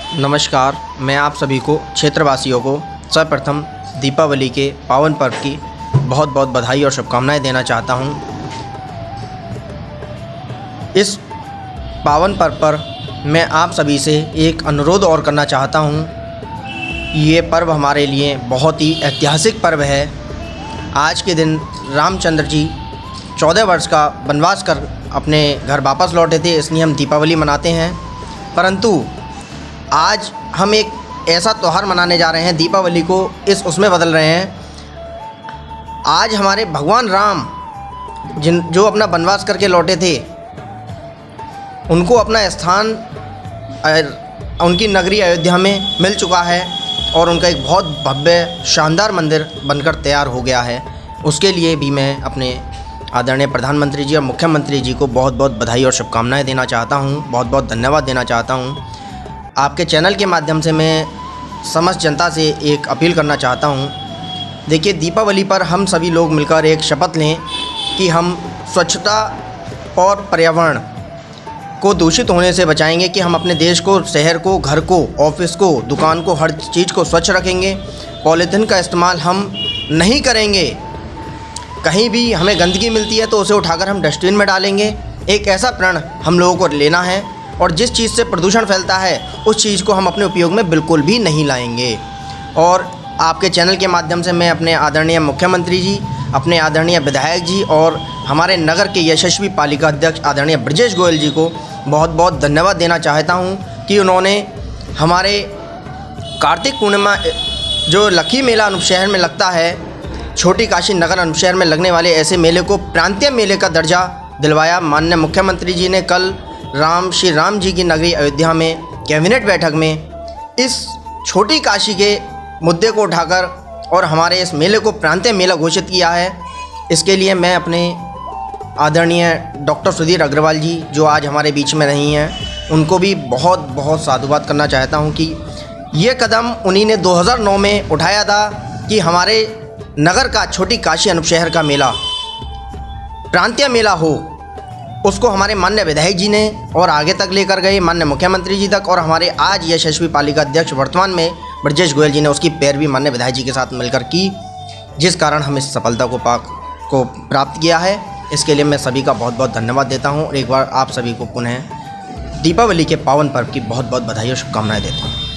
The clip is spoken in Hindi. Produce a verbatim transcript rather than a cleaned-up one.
नमस्कार, मैं आप सभी को क्षेत्रवासियों को सर्वप्रथम दीपावली के पावन पर्व की बहुत बहुत बधाई और शुभकामनाएं देना चाहता हूं। इस पावन पर्व पर मैं आप सभी से एक अनुरोध और करना चाहता हूं। ये पर्व हमारे लिए बहुत ही ऐतिहासिक पर्व है। आज के दिन रामचंद्र जी चौदह वर्ष का वनवास कर अपने घर वापस लौटे थे, इसलिए हम दीपावली मनाते हैं। परंतु आज हम एक ऐसा त्यौहार मनाने जा रहे हैं, दीपावली को इस उसमें बदल रहे हैं। आज हमारे भगवान राम जिन जो अपना वनवास करके लौटे थे, उनको अपना स्थान उनकी नगरी अयोध्या में मिल चुका है और उनका एक बहुत भव्य शानदार मंदिर बनकर तैयार हो गया है। उसके लिए भी मैं अपने आदरणीय प्रधानमंत्री जी और मुख्यमंत्री जी को बहुत बहुत बधाई और शुभकामनाएं देना चाहता हूं, बहुत बहुत धन्यवाद देना चाहता हूं। आपके चैनल के माध्यम से मैं समस्त जनता से एक अपील करना चाहता हूं। देखिए, दीपावली पर हम सभी लोग मिलकर एक शपथ लें कि हम स्वच्छता और पर्यावरण को दूषित होने से बचाएंगे, कि हम अपने देश को, शहर को, घर को, ऑफिस को, दुकान को, हर चीज़ को स्वच्छ रखेंगे। पॉलीथीन का इस्तेमाल हम नहीं करेंगे। कहीं भी हमें गंदगी मिलती है तो उसे उठाकर हम डस्टबिन में डालेंगे। एक ऐसा प्रण हम लोगों को लेना है और जिस चीज़ से प्रदूषण फैलता है उस चीज़ को हम अपने उपयोग में बिल्कुल भी नहीं लाएंगे। और आपके चैनल के माध्यम से मैं अपने आदरणीय मुख्यमंत्री जी, अपने आदरणीय विधायक जी और हमारे नगर के यशस्वी पालिका अध्यक्ष आदरणीय ब्रजेश गोयल जी को बहुत बहुत धन्यवाद देना चाहता हूं कि उन्होंने हमारे कार्तिक पूर्णिमा जो लखी मेला अनुशहर में लगता है, छोटी काशी नगर अनुशहर में लगने वाले ऐसे मेले को प्रांतीय मेले का दर्जा दिलवाया। माननीय मुख्यमंत्री जी ने कल राम श्री राम जी की नगरी अयोध्या में कैबिनेट बैठक में इस छोटी काशी के मुद्दे को उठाकर और हमारे इस मेले को प्रांतीय मेला घोषित किया है। इसके लिए मैं अपने आदरणीय डॉक्टर सुधीर अग्रवाल जी, जो आज हमारे बीच में नहीं हैं, उनको भी बहुत बहुत साधुवाद करना चाहता हूं कि ये कदम उन्हीं ने दो हज़ार नौ में उठाया था कि हमारे नगर का छोटी काशी अनुशहर का मेला प्रांतीय मेला हो। उसको हमारे माननीय विधायक जी ने और आगे तक लेकर गए, माननीय मुख्यमंत्री जी तक, और हमारे आज यशस्वी पालिका अध्यक्ष वर्तमान में ब्रजेश गोयल जी ने उसकी पैरवी माननीय विधायक जी के साथ मिलकर की, जिस कारण हम इस सफलता को पाक को प्राप्त किया है। इसके लिए मैं सभी का बहुत बहुत धन्यवाद देता हूँ और एक बार आप सभी को पुनः दीपावली के पावन पर्व की बहुत बहुत बधाई और शुभकामनाएँ देता हूँ।